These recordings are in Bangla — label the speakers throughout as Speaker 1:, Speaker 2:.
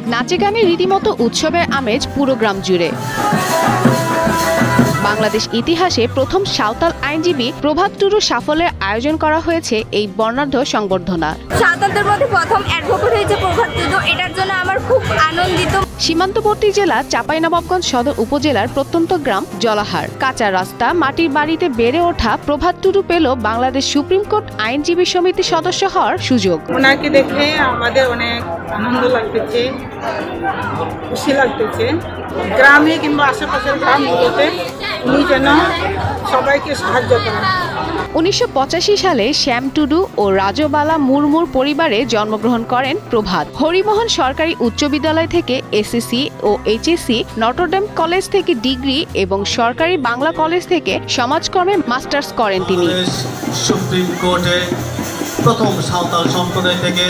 Speaker 1: নাচে গানে রীতিমতো উৎসবের আমেজ পুরো গ্রাম জুড়ে। বাংলাদেশ ইতিহাসে প্রথম সাঁওতাল আইনজীবী প্রভাত টুডুর সাফল্যের আয়োজন করা হয়েছে এই বর্ণাঢ্য সংবর্ধনা।
Speaker 2: সাঁওতালদের মধ্যে প্রথম অ্যাডভোকেট হয়েছে প্রভাত টুডু, এটার জন্য আমার খুব আনন্দিত।
Speaker 1: সীমান্তবর্তী জেলা চাঁপাইনবাবগঞ্জ সদর উপজেলার প্রত্যন্ত গ্রাম জলাহার। কাঁচা রাস্তা, মাটির বাড়িতে বেড়ে ওঠা প্রভাত টুডু পেল বাংলাদেশ সুপ্রিম কোর্ট আইনজীবী সমিতির সদস্য হওয়ার সুযোগ।
Speaker 3: ওনাকে দেখে আমাদের অনেক আনন্দ লাগতেছে, খুশি লাগতেছে। গ্রামে কিংবা আশেপাশের গ্রামগুলোতে উনি যেন সবাইকে সাহায্য করেন।
Speaker 1: 1985 সালে শ্যাম টুডু ও রাজবালা মুরমুর পরিবারে জন্মগ্রহণ করেন প্রভাত। হরিমোহন সরকারি উচ্চ বিদ্যালয় থেকে এসএসসি ও এইচএসসি, নটরডেম কলেজ থেকে ডিগ্রি এবং সরকারি বাংলা কলেজ থেকে সমাজকর্মে মাস্টার্স করেন তিনি।
Speaker 4: সুপ্রিম কোর্টে প্রথম সাঁওতাল সম্প্রদায় থেকে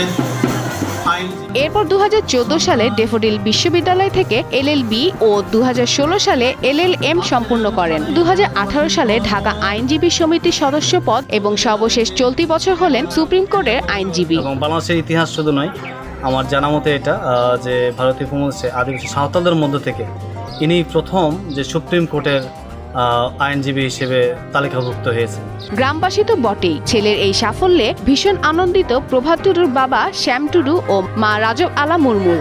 Speaker 1: এরপর 2014 সালে ডেফোডিল বিশ্ববিদ্যালয় থেকে এলএলবি ও 2016 সালে এলএলএম সম্পূর্ণ করেন। 2018 সালে ঢাকা আইনজীবী সমিতির সদস্য পদ এবং সর্বশেষ চলতি বছর হলেন সুপ্রিম কোর্টের আইনজীবী।
Speaker 5: এবং বাংলাদেশের ইতিহাস শুধু নয়, আমার জানা মতে এটা যে ভারতীয় উপমহাদেশে আদিবাসী সাঁওতালদের মধ্য থেকে ইনি প্রথম যে সুপ্রিম কোর্টের আইনজীবী হিসেবে তালিকাভুক্ত হয়েছে।
Speaker 1: গ্রামবাসী তো বটেই, ছেলের এই সাফল্যে ভীষণ আনন্দিত প্রভাত টুডুর বাবা শ্যাম টুডু ও মা রাজব আলা মুরমুর।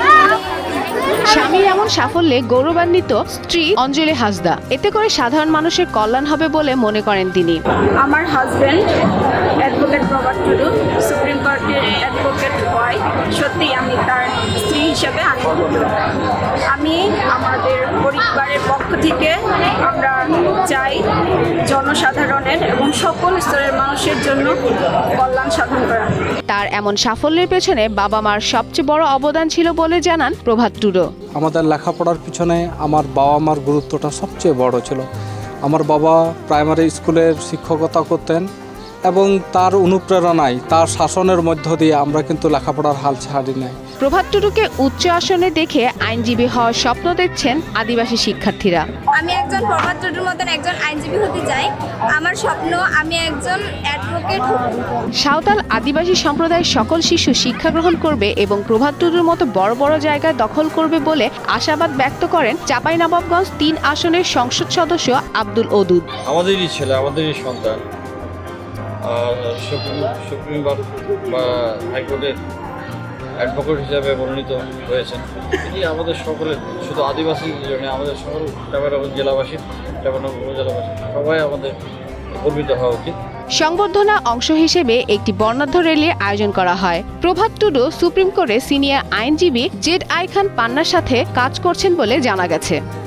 Speaker 1: স্বামীর এমন সাফল্যে গৌরবান্বিত স্ত্রী অঞ্জলি হাসদা। এতে করে সাধারণ মানুষের কল্যাণ হবে বলে মনে করেন তিনি।
Speaker 2: আমার husband advocate Prabhat Tudu supreme কোর্টের অ্যাডভোকেট হয়, সত্যি আমি তার স্ত্রী হিসেবে আনন্দিত। আমি আমাদের পরিবারের পক্ষ থেকে আমরা চাই জনসাধারণের এবং সকল স্তরের মানুষের জন্য কল্যাণ সাধন করা।
Speaker 1: তার এমন সাফল্যের পেছনে বাবা মার সবচেয়ে বড় অবদান ছিল বলে জানান প্রভাত টুডু।
Speaker 6: আমাদের লেখাপড়ার পিছনে আমার বাবা মার গুরুত্বটা সবচেয়ে বড় ছিল। আমার বাবা প্রাইমারি স্কুলের শিক্ষকতা করতেন এবং তার অনুপ্রেরণায়, তার শাসনের মধ্য দিয়ে আমরা কিন্তু লেখাপড়ার হাল ছাড়ি নাই।
Speaker 1: প্রভাত টুডুকে উচ্চ আসনে দেখে আইনজীবী হওয়ার স্বপ্ন দেখছেন আদিবাসী শিক্ষার্থীরা।
Speaker 2: আমি একজন প্রভাত টুডুর মতন একজন আইনজীবী হতে চাই। আমার স্বপ্ন আমি একজন অ্যাডভোকেট হব।
Speaker 1: সাঁওতাল আদিবাসী সম্প্রদায়ের সকল শিশু শিক্ষা গ্রহণ করবে এবং প্রভাত টুডুর মতো বড় বড় জায়গায় দখল করবে বলে আশাবাদ ব্যক্ত করেন চাঁপাইনবাবগঞ্জ 3 আসনের সংসদ সদস্য আব্দুল ওদুদ।
Speaker 7: আমাদেরই ছেলে, আমাদেরই সন্তান সুপ্রিম হাইকোর্টের অ্যাডভোকেট হিসাবে মনোনীত হয়েছেন। এটি আমাদের সকলের, শুধু আদিবাসী জন্য, আমাদের সকল চাঁপাইনবাবগঞ্জ জেলাবাসী, চাঁপাইনবাবগঞ্জ জেলাবাসী সবাই আমাদের গর্বিত হওয়া উচিত।
Speaker 1: সংবর্ধনা অংশ হিসেবে একটি বর্ণাঢ্য র্যালির আয়োজন করা হয়। প্রভাত টুডু সুপ্রিম কোর্টে সিনিয়র আইনজীবী জেড আই খান পান্নার সাথে কাজ করছেন বলে জানা গেছে।